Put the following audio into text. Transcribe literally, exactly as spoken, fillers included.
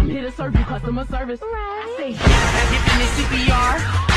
here to serve you customer service. Right. I say, have you finished C P R?